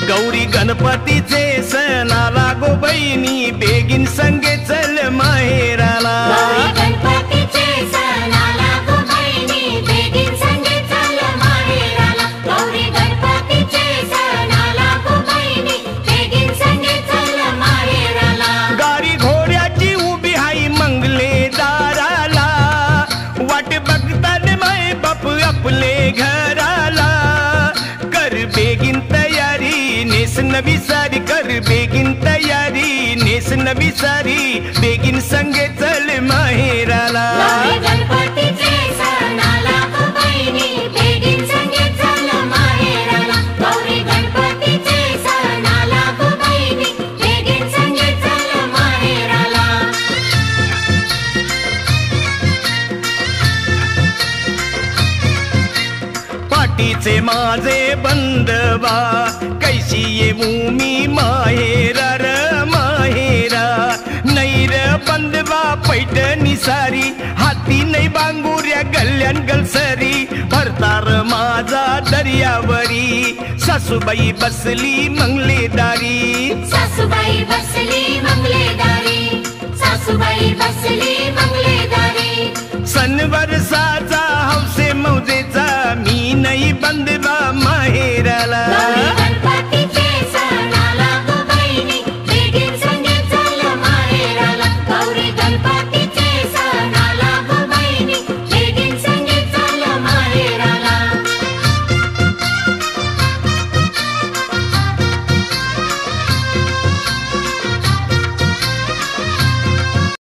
गौरी गणपतीचे सण आला गो बहिणी बेगीन संगे चल माहेराला गौरी गणपतीचे सण आला गो बहिणी बेगीन संगे चल माहेराला गौरी गणपतीचे सण आला गो बहिणी बेगीन संगे चल माहेराला गाडी घोड्याची उभी हाई मंगले दाराला वाट बघताना माय बाप आपले घराला कर बेगीन तयारी नेस नवी सारी कर बेगीन तयारी नेस नवी सारी बेगीन संगे चल माहेराला गौरी गणपतीचे सण आला गो बहिणी बेगीन संगे चल माहेराला गौरी गणपतीचे सण आला गो बहिणी बेगीन संगे चल माहेराला पाठीचे माझे बंधवा कैसी येऊ मी माहेरा र माहेरा नैर बंधवा पैठणी सारी हाती नाही बांगुऱ्या गल्ल्यान गलसरी भरतार माझा दर्यावरी सासूबाई बसली मंगलेदारी सासूबाई बसली मंगलेदारी सासूबाई बसली मंगलेदारी सण वर्षाचा हौसे मौजेचा मी नाही बंधवा